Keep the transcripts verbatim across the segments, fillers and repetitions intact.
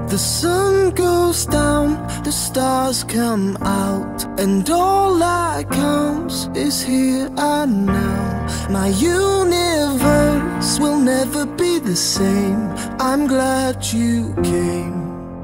The sun goes down, the stars come out, and all that counts is here and now. My universe will never be the same. I'm glad you came.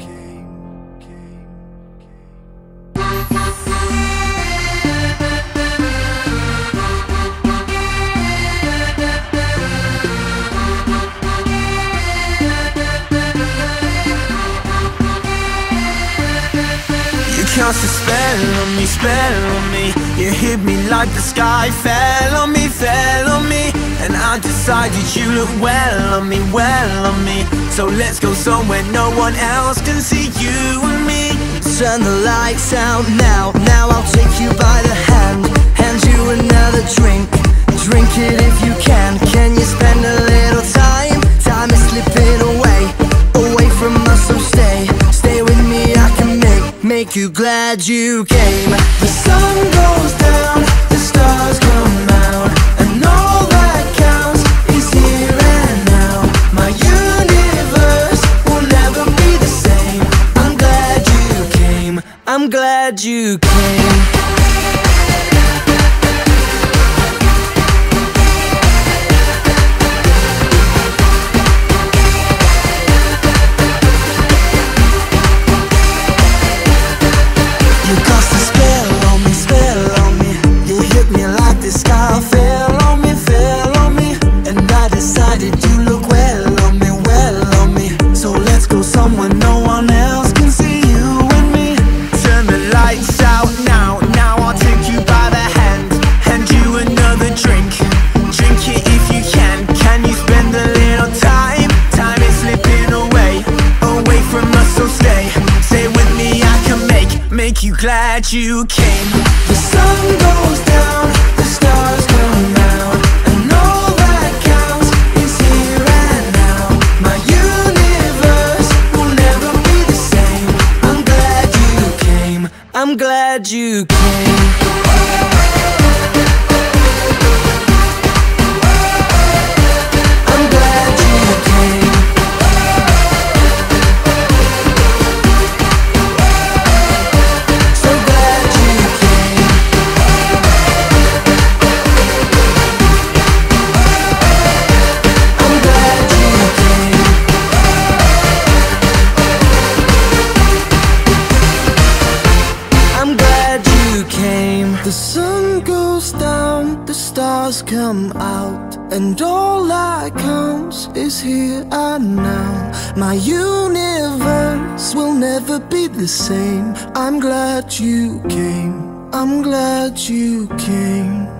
Cast a spell on me, spell on me. You hit me like the sky fell on me, fell on me. And I decided you look well on me, well on me. So let's go somewhere no one else can see you and me. Turn the lights out now, now I'll take you by the hand, hand you another drink. Drink it if you can. Can you spend a little time? Time is slipping away, away from us, so stay. Stay with me, I can make Make you glad you came. The sun goes down, the stars come out, and all that counts is here and now. My universe will never be the same. I'm glad you came. I'm glad you came. Make you glad you came. The sun goes down, the stars come out, and all that counts is here and now. My universe will never be the same. I'm glad you came. I'm glad you came. The sun goes down, the stars come out, and all that counts is here and now. My universe will never be the same. I'm glad you came. I'm glad you came.